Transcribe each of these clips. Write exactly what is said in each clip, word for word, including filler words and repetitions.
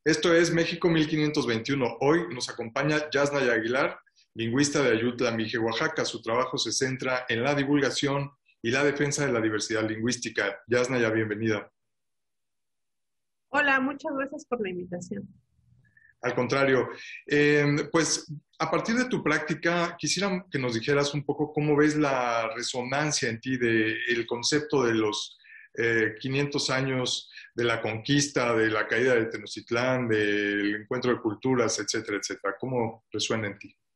Esto es México mil quinientos veintiuno. Hoy nos acompaña Yasnaya Aguilar, lingüista de Ayutla, Mije, Oaxaca. Su trabajo se centra en la divulgación y la defensa de la diversidad lingüística. Yasnaya, bienvenida. Hola, muchas gracias por la invitación. Al contrario, eh, pues a partir de tu práctica, quisiera que nos dijeras un poco cómo ves la resonancia en ti del concepto de los eh, quinientos años de la conquista, de la caída de Tenochtitlán, del encuentro de culturas, etcétera, etcétera. ¿Cómo resuena en ti?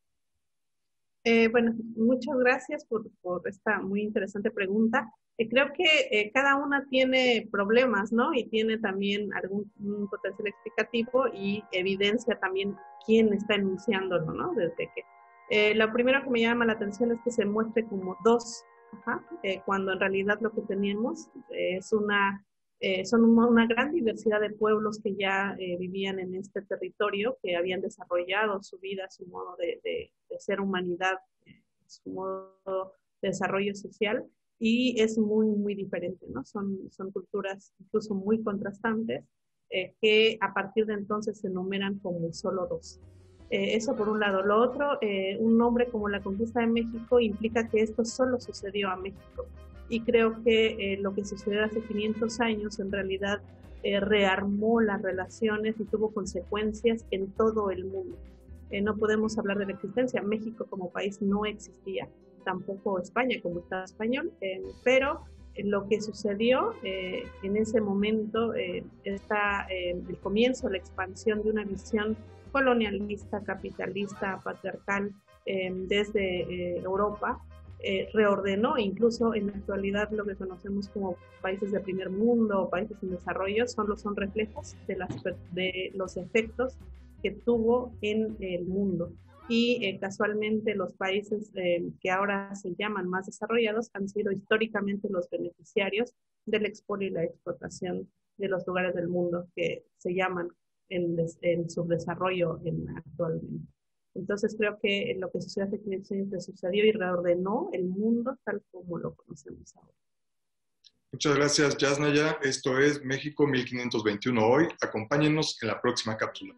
Eh, bueno, muchas gracias por, por esta muy interesante pregunta. Eh, creo que eh, cada una tiene problemas, ¿no? Y tiene también algún un potencial explicativo y evidencia también quién está enunciándolo, ¿no? Desde que eh, lo primero que me llama la atención es que se muestre como dos, ajá, eh, cuando en realidad lo que tenemos eh, es una Eh, son una, una gran diversidad de pueblos que ya eh, vivían en este territorio, que habían desarrollado su vida, su modo de, de, de ser humanidad, eh, su modo de desarrollo social, y es muy, muy diferente, ¿no? Son, son culturas incluso muy contrastantes, eh, que a partir de entonces se enumeran como solo dos. Eh, eso por un lado. Lo otro, eh, un nombre como la conquista de México implica que esto solo sucedió a México. Y creo que eh, lo que sucedió hace quinientos años en realidad eh, rearmó las relaciones y tuvo consecuencias en todo el mundo. Eh, no podemos hablar de la existencia. México como país no existía, tampoco España como Estado español, eh, pero eh, lo que sucedió eh, en ese momento eh, está eh, el comienzo, la expansión de una visión colonialista, capitalista, patriarcal eh, desde eh, Europa. Eh, reordenó incluso en la actualidad lo que conocemos como países de primer mundo o países en desarrollo, solo son reflejos de, las, de los efectos que tuvo en el mundo. Y eh, casualmente los países eh, que ahora se llaman más desarrollados han sido históricamente los beneficiarios del expolio y la explotación de los lugares del mundo que se llaman en, en subdesarrollo en, actualmente. Entonces creo que lo que sucedió hace quinientos años sucedió y reordenó el mundo tal como lo conocemos ahora. Muchas gracias, Yasnaya. Esto es México mil quinientos veintiuno hoy. Acompáñenos en la próxima cápsula.